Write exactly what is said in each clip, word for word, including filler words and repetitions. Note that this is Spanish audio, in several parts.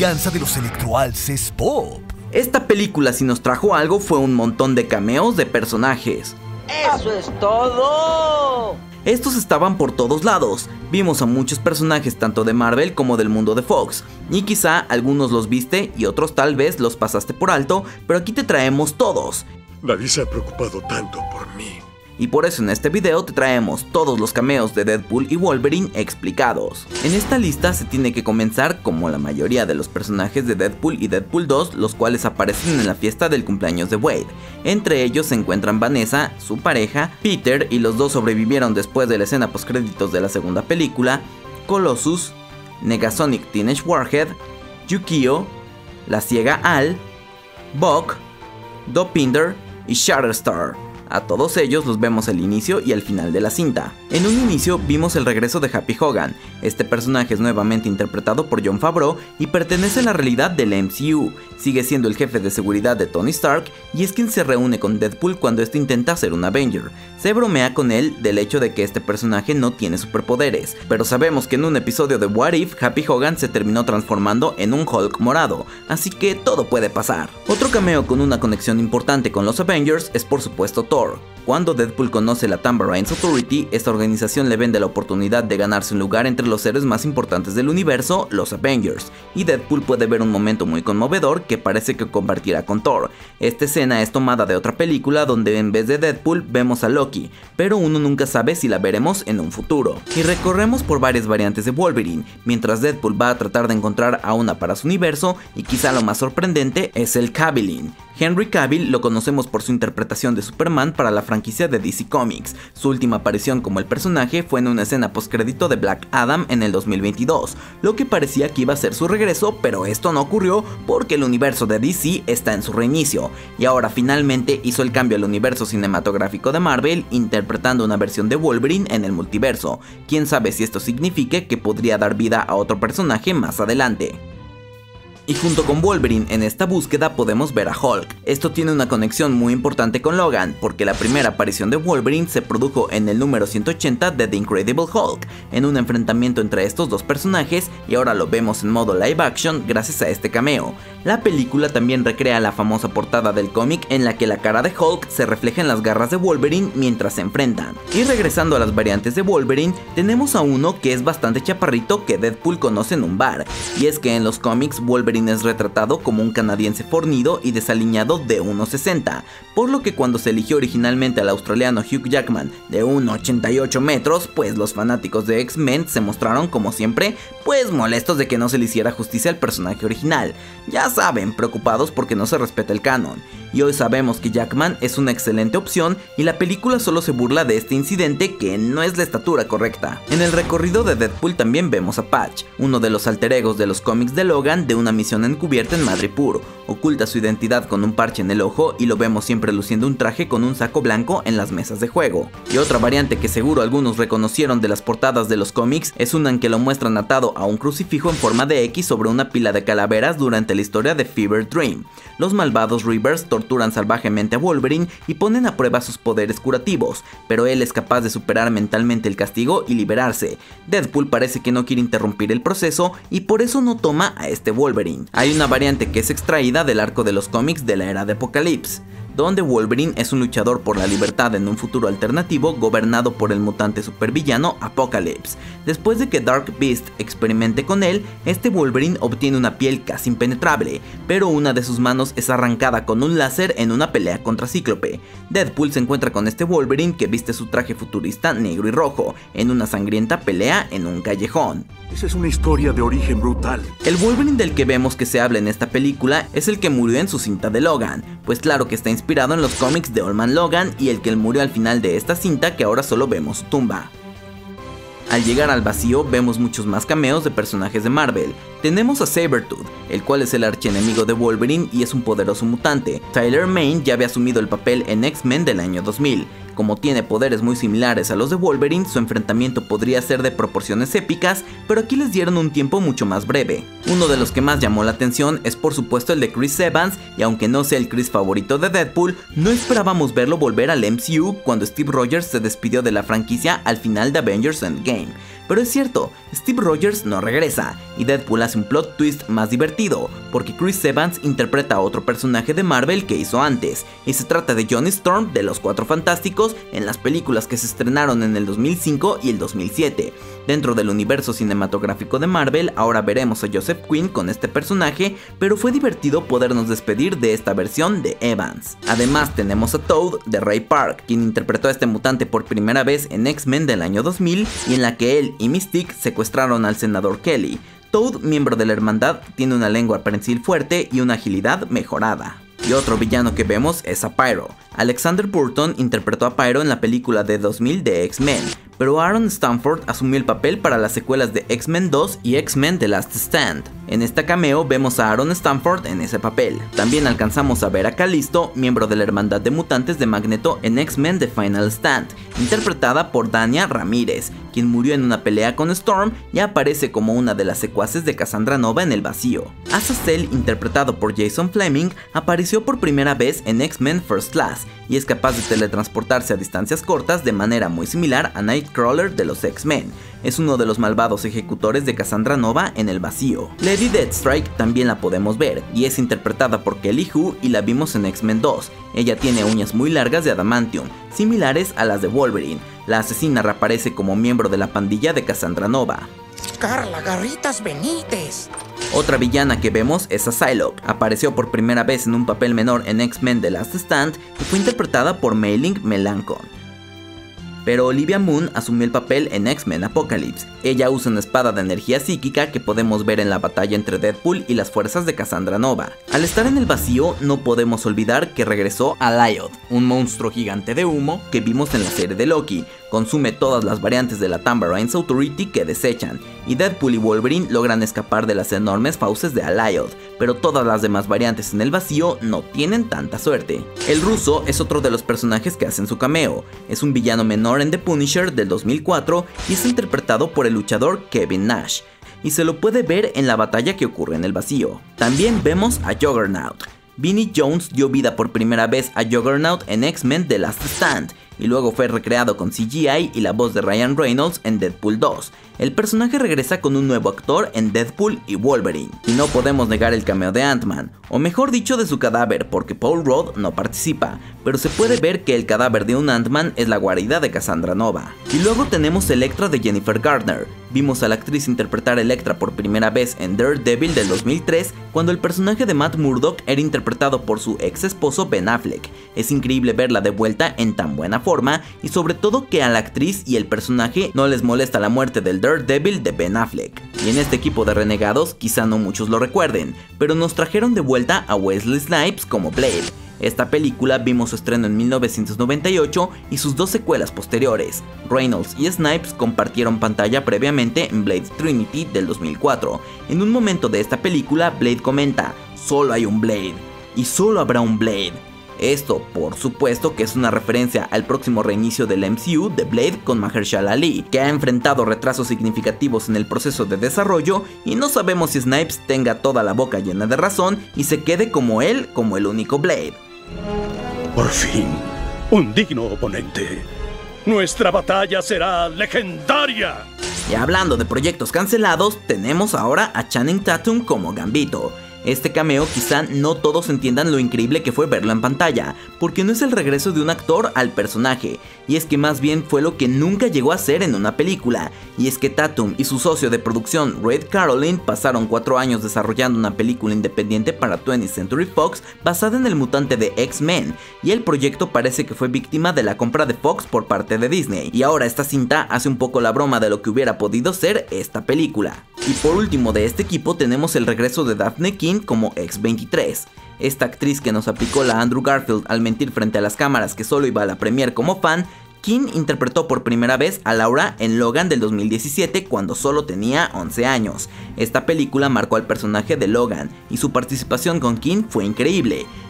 venganza de los electroalces pop. Esta película, si nos trajo algo, fue un montón de cameos de personajes. ¡Eso es todo! Estos estaban por todos lados. Vimos a muchos personajes tanto de Marvel como del mundo de Fox, y quizá algunos los viste y otros tal vez los pasaste por alto, pero aquí te traemos todos. Nadie se ha preocupado tanto por mí. Y por eso en este video te traemos todos los cameos de Deadpool y Wolverine explicados. En esta lista se tiene que comenzar como la mayoría de los personajes de Deadpool y Deadpool dos, los cuales aparecen en la fiesta del cumpleaños de Wade. Entre ellos se encuentran Vanessa, su pareja, Peter, y los dos sobrevivieron después de la escena postcréditos de la segunda película, Colossus, Negasonic Teenage Warhead, Yukio, la ciega Al, Buck, Dopinder y Shatterstar. A todos ellos los vemos al inicio y al final de la cinta. En un inicio vimos el regreso de Happy Hogan. Este personaje es nuevamente interpretado por Jon Favreau y pertenece a la realidad del M C U. Sigue siendo el jefe de seguridad de Tony Stark y es quien se reúne con Deadpool cuando este intenta ser un Avenger. Se bromea con él del hecho de que este personaje no tiene superpoderes, pero sabemos que en un episodio de What If, Happy Hogan se terminó transformando en un Hulk morado, así que todo puede pasar. Otro cameo con una conexión importante con los Avengers es por supuesto Thor. Cuando Deadpool conoce la Tambarines Authority, esta organización le vende la oportunidad de ganarse un lugar entre los héroes más importantes del universo, los Avengers, y Deadpool puede ver un momento muy conmovedor que parece que compartirá con Thor. Esta escena es tomada de otra película donde en vez de Deadpool vemos a Loki, pero uno nunca sabe si la veremos en un futuro. Y recorremos por varias variantes de Wolverine, mientras Deadpool va a tratar de encontrar a una para su universo, y quizá lo más sorprendente es el Cavillin. Henry Cavill lo conocemos por su interpretación de Superman para la franquicia de D C Comics. Su última aparición como el personaje fue en una escena postcrédito de Black Adam en el dos mil veintidós, lo que parecía que iba a ser su regreso, pero esto no ocurrió porque el universo de D C está en su reinicio, y ahora finalmente hizo el cambio al universo cinematográfico de Marvel, interpretando una versión de Wolverine en el multiverso. Quién sabe si esto signifique que podría dar vida a otro personaje más adelante. Y junto con Wolverine en esta búsqueda podemos ver a Hulk. Esto tiene una conexión muy importante con Logan, porque la primera aparición de Wolverine se produjo en el número ciento ochenta de The Incredible Hulk, en un enfrentamiento entre estos dos personajes, y ahora lo vemos en modo live action gracias a este cameo. La película también recrea la famosa portada del cómic en la que la cara de Hulk se refleja en las garras de Wolverine mientras se enfrentan. Y regresando a las variantes de Wolverine, tenemos a uno que es bastante chaparrito que Deadpool conoce en un bar, y es que en los cómics Wolverine es retratado como un canadiense fornido y desaliñado de uno sesenta, por lo que cuando se eligió originalmente al australiano Hugh Jackman de uno ochenta y ocho metros, pues los fanáticos de X-Men se mostraron como siempre pues molestos de que no se le hiciera justicia al personaje original, ya saben, preocupados porque no se respeta el canon. Y hoy sabemos que Jackman es una excelente opción y la película solo se burla de este incidente que no es la estatura correcta. En el recorrido de Deadpool también vemos a Patch, uno de los alter egos de los cómics de Logan de una misión encubierta en Madripoor. Oculta su identidad con un parche en el ojo y lo vemos siempre luciendo un traje con un saco blanco en las mesas de juego. Y otra variante que seguro algunos reconocieron de las portadas de los cómics es una en que lo muestran atado a un crucifijo en forma de X sobre una pila de calaveras durante la historia de Fever Dream. Los malvados Reavers torturan salvajemente a Wolverine y ponen a prueba sus poderes curativos, pero él es capaz de superar mentalmente el castigo y liberarse. Deadpool parece que no quiere interrumpir el proceso y por eso no toma a este Wolverine. Hay una variante que es extraída del arco de los cómics de la era de Apocalipsis, donde Wolverine es un luchador por la libertad en un futuro alternativo gobernado por el mutante supervillano Apocalypse. Después de que Dark Beast experimente con él, este Wolverine obtiene una piel casi impenetrable, pero una de sus manos es arrancada con un láser en una pelea contra Cíclope. Deadpool se encuentra con este Wolverine que viste su traje futurista negro y rojo, en una sangrienta pelea en un callejón. Esa es una historia de origen brutal. El Wolverine del que vemos que se habla en esta película es el que murió en su cinta de Logan, pues claro que está inspirado en los cómics de Old Man Logan y el que murió al final de esta cinta que ahora solo vemos su tumba. Al llegar al vacío vemos muchos más cameos de personajes de Marvel. Tenemos a Sabretooth, el cual es el archienemigo de Wolverine y es un poderoso mutante. Tyler Mane ya había asumido el papel en X-Men del año dos mil. Como tiene poderes muy similares a los de Wolverine, su enfrentamiento podría ser de proporciones épicas, pero aquí les dieron un tiempo mucho más breve. Uno de los que más llamó la atención es por supuesto el de Chris Evans, y aunque no sea el Chris favorito de Deadpool, no esperábamos verlo volver al M C U cuando Steve Rogers se despidió de la franquicia al final de Avengers Endgame. Pero es cierto, Steve Rogers no regresa, y Deadpool hace un plot twist más divertido, porque Chris Evans interpreta a otro personaje de Marvel que hizo antes, y se trata de Johnny Storm de los Cuatro Fantásticos en las películas que se estrenaron en el dos mil cinco y el dos mil siete. Dentro del universo cinematográfico de Marvel, ahora veremos a Joseph Quinn con este personaje, pero fue divertido podernos despedir de esta versión de Evans. Además tenemos a Toad de Ray Park, quien interpretó a este mutante por primera vez en X-Men del año dos mil, y en la que él y Mystique secuestraron al senador Kelly. Toad, miembro de la hermandad, tiene una lengua prensil fuerte y una agilidad mejorada. Y otro villano que vemos es a Pyro. Alexander Burton interpretó a Pyro en la película de dos mil de X-Men, pero Aaron Stanford asumió el papel para las secuelas de X-Men dos y X-Men The Last Stand. En esta cameo vemos a Aaron Stanford en ese papel. También alcanzamos a ver a Callisto, miembro de la hermandad de mutantes de Magneto en X-Men The Final Stand, interpretada por Dania Ramírez, quien murió en una pelea con Storm y aparece como una de las secuaces de Cassandra Nova en el vacío. Azazel, interpretado por Jason Fleming, apareció por primera vez en X-Men First Class y es capaz de teletransportarse a distancias cortas de manera muy similar a Nightcrawler de los X-Men. Es uno de los malvados ejecutores de Cassandra Nova en el vacío. Lady Deathstrike también la podemos ver, y es interpretada por Kelly Hu y la vimos en X-Men dos. Ella tiene uñas muy largas de adamantium, similares a las de Wolverine. La asesina reaparece como miembro de la pandilla de Cassandra Nova. Carla Garritas Benítez. Otra villana que vemos es a Psylocke. Apareció por primera vez en un papel menor en X-Men The Last Stand y fue interpretada por Mei-Ling Melancon. Pero Olivia Munn asumió el papel en X-Men Apocalypse. Ella usa una espada de energía psíquica que podemos ver en la batalla entre Deadpool y las fuerzas de Cassandra Nova. Al estar en el vacío, no podemos olvidar que regresó a Lyod, un monstruo gigante de humo que vimos en la serie de Loki. Consume todas las variantes de la Tambarines Authority que desechan, y Deadpool y Wolverine logran escapar de las enormes fauces de Alyod, pero todas las demás variantes en el vacío no tienen tanta suerte. El ruso es otro de los personajes que hacen su cameo. Es un villano menor en The Punisher del dos mil cuatro y es interpretado por el luchador Kevin Nash, y se lo puede ver en la batalla que ocurre en el vacío. También vemos a Juggernaut. Vinnie Jones dio vida por primera vez a Juggernaut en X-Men The Last Stand, y luego fue recreado con C G I y la voz de Ryan Reynolds en Deadpool dos. El personaje regresa con un nuevo actor en Deadpool y Wolverine. Y no podemos negar el cameo de Ant-Man, o mejor dicho de su cadáver, porque Paul Rudd no participa, pero se puede ver que el cadáver de un Ant-Man es la guarida de Cassandra Nova. Y luego tenemos Elektra de Jennifer Garner. Vimos a la actriz interpretar a Elektra por primera vez en Daredevil del dos mil tres, cuando el personaje de Matt Murdock era interpretado por su ex esposo Ben Affleck. Es increíble verla de vuelta en tan buena forma, y sobre todo que a la actriz y el personaje no les molesta la muerte del Daredevil de Ben Affleck. Y en este equipo de renegados quizá no muchos lo recuerden, pero nos trajeron de vuelta a Wesley Snipes como Blade. Esta película vimos su estreno en mil novecientos noventa y ocho y sus dos secuelas posteriores. Reynolds y Snipes compartieron pantalla previamente en Blade Trinity del dos mil cuatro. En un momento de esta película, Blade comenta: "Solo hay un Blade, y solo habrá un Blade". Esto, por supuesto, que es una referencia al próximo reinicio del M C U de Blade con Mahershala Ali, que ha enfrentado retrasos significativos en el proceso de desarrollo, y no sabemos si Snipes tenga toda la boca llena de razón y se quede como él, como el único Blade. Por fin, un digno oponente. Nuestra batalla será legendaria. Y hablando de proyectos cancelados, tenemos ahora a Channing Tatum como Gambito. Este cameo quizá no todos entiendan lo increíble que fue verlo en pantalla, porque no es el regreso de un actor al personaje, y es que más bien fue lo que nunca llegó a ser en una película, y es que Tatum y su socio de producción Red Caroline pasaron cuatro años desarrollando una película independiente para twentieth Century Fox basada en el mutante de X-Men, y el proyecto parece que fue víctima de la compra de Fox por parte de Disney, y ahora esta cinta hace un poco la broma de lo que hubiera podido ser esta película. Y por último de este equipo tenemos el regreso de Daphne King como X veintitrés. Esta actriz que nos aplicó la Andrew Garfield al mentir frente a las cámaras que solo iba a la premiere como fan, King interpretó por primera vez a Laura en Logan del dos mil diecisiete cuando solo tenía once años. Esta película marcó al personaje de Logan y su participación con King fue increíble.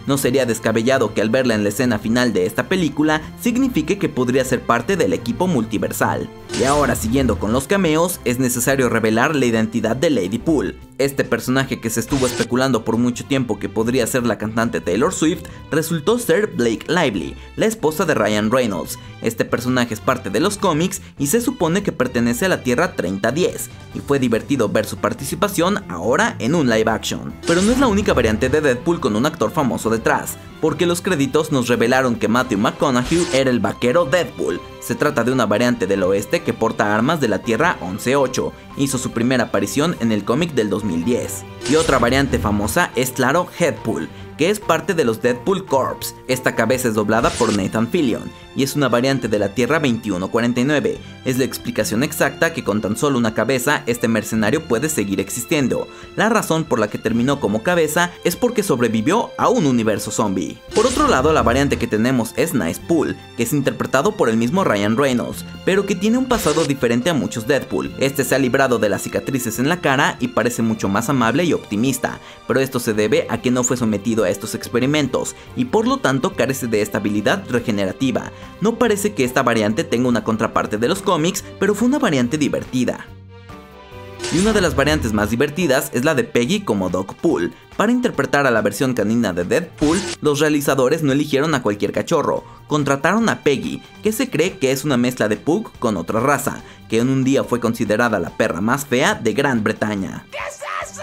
No sería descabellado que al verla en la escena final de esta película signifique que podría ser parte del equipo multiversal. Y ahora, siguiendo con los cameos, es necesario revelar la identidad de Lady Pool. Este personaje que se estuvo especulando por mucho tiempo que podría ser la cantante Taylor Swift, resultó ser Blake Lively, la esposa de Ryan Reynolds. Este personaje es parte de los cómics y se supone que pertenece a la Tierra treinta diez, y fue divertido ver su participación ahora en un live action. Pero no es la única variante de Deadpool con un actor famoso detrás, porque los créditos nos revelaron que Matthew McConaughey era el vaquero Deadpool. Se trata de una variante del oeste que porta armas de la Tierra once ocho, hizo su primera aparición en el cómic del dos mil diez. Y otra variante famosa es claro Headpool, que es parte de los Deadpool Corps. Esta cabeza es doblada por Nathan Fillion y es una variante de la Tierra veintiuno cuarenta y nueve. Es la explicación exacta que con tan solo una cabeza este mercenario puede seguir existiendo. La razón por la que terminó como cabeza es porque sobrevivió a un universo zombie. Por otro lado, la variante que tenemos es Nice Pool, que es interpretado por el mismo Ryan Reynolds, pero que tiene un pasado diferente a muchos Deadpool. Este se ha librado de las cicatrices en la cara y parece mucho más amable y optimista, pero esto se debe a que no fue sometido a estos experimentos y por lo tanto carece de esta habilidad regenerativa. No parece que esta variante tenga una contraparte de los cómics, pero fue una variante divertida. Y una de las variantes más divertidas es la de Peggy como Dog Pool. Para interpretar a la versión canina de Deadpool, los realizadores no eligieron a cualquier cachorro, contrataron a Peggy, que se cree que es una mezcla de Pug con otra raza, que en un día fue considerada la perra más fea de Gran Bretaña. ¿Qué es eso?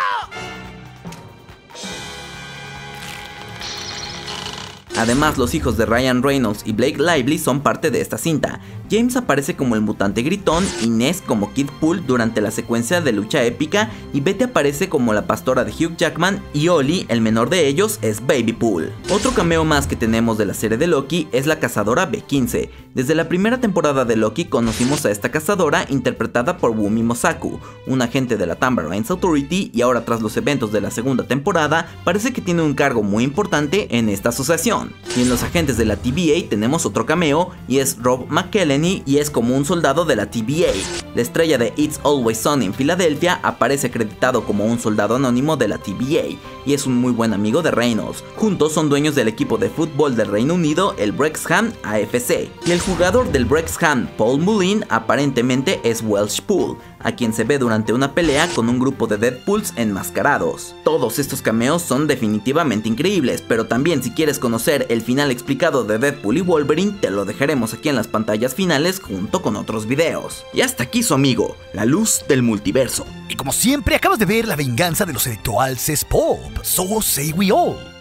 Además, los hijos de Ryan Reynolds y Blake Lively son parte de esta cinta. James aparece como el mutante gritón, Inés como Kid Pool durante la secuencia de lucha épica y Betty aparece como la pastora de Hugh Jackman y Ollie, el menor de ellos, es Baby Pool. Otro cameo más que tenemos de la serie de Loki es la cazadora B quince. Desde la primera temporada de Loki conocimos a esta cazadora interpretada por Wumi Mosaku, un agente de la Tambarlines Authority, y ahora tras los eventos de la segunda temporada parece que tiene un cargo muy importante en esta asociación. Y en los agentes de la T V A tenemos otro cameo y es Rob McElhenney y es como un soldado de la T V A. La estrella de It's Always Sunny en Filadelfia aparece acreditado como un soldado anónimo de la T V A y es un muy buen amigo de Reynolds. Juntos son dueños del equipo de fútbol del Reino Unido, el Wrexham A F C. Y el jugador del Wrexham, Paul Mullin, aparentemente es Welsh Pool, a quien se ve durante una pelea con un grupo de Deadpools enmascarados. Todos estos cameos son definitivamente increíbles, pero también si quieres conocer el final explicado de Deadpool y Wolverine, te lo dejaremos aquí en las pantallas finales junto con otros videos. Y hasta aquí su amigo, la luz del multiverso. Y como siempre, acabas de ver la venganza de los intelectuales pop. So say we all.